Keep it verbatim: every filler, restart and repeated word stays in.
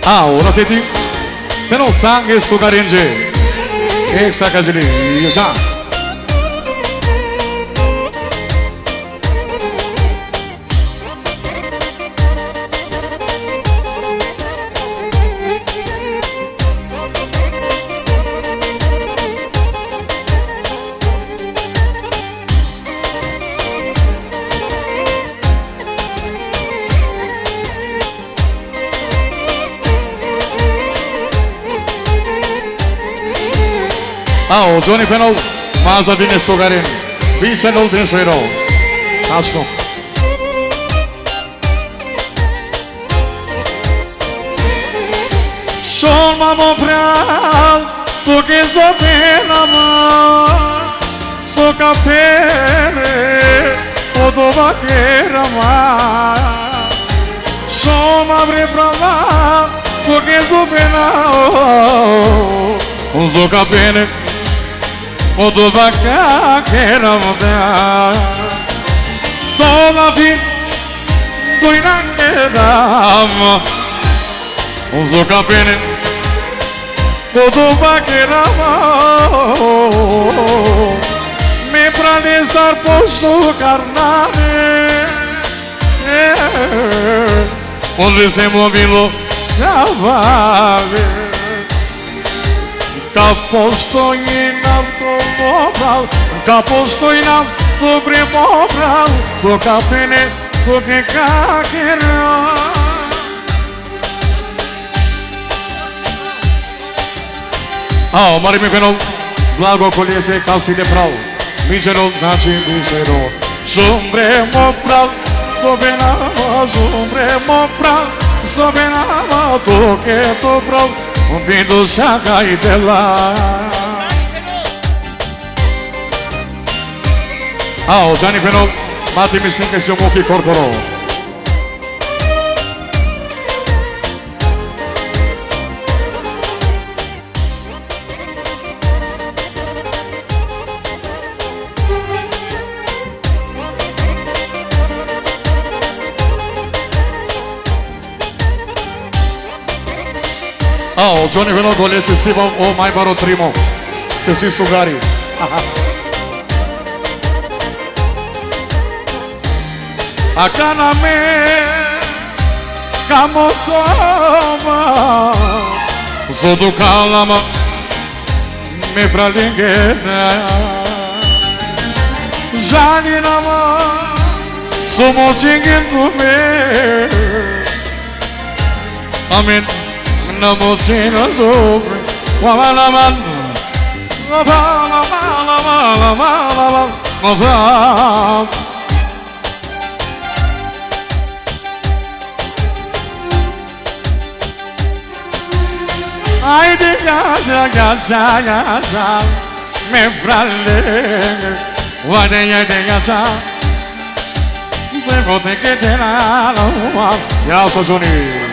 Ah, ora feti per non sangue sto caringe extra cagini sa Ah, Johnny Penal, Maza din Sogarin, Vicenul din Soiro. Asta. Sol mamo pral, tu che so pena ma, so capele, o do vaquera ma. Sol mabre prava, tu che so pena, o so capele. O do vaca que era moda toda vida doina que dava o zo capene o do vaca era me pra estar posto carnale onde se movilo cavale Ca posto in automobile, ca posto in automobile, so capene, so che cacchera. Ah, mari mi penol, blago coliese casi de prau, mi genol naci di sero. Sombremo prau, so benava, sombremo prau, so benava, tu che tu prau. Un pinto saca de lá. Ah, o Gianni Penol, mati mi stinche si omuchi corcoro. Oh, Johnny Penal golese si bom o mai baro trimo. Se si sugari. Acá me camotoma. So do calama me pra linguena. Jani nama somos chinguento me. Amen. Namo Tina sobre Wamalaman Wamalaman Ai de gaza gaza gaza me frale Wadeya de gaza Se bote que te la Ya so Johnny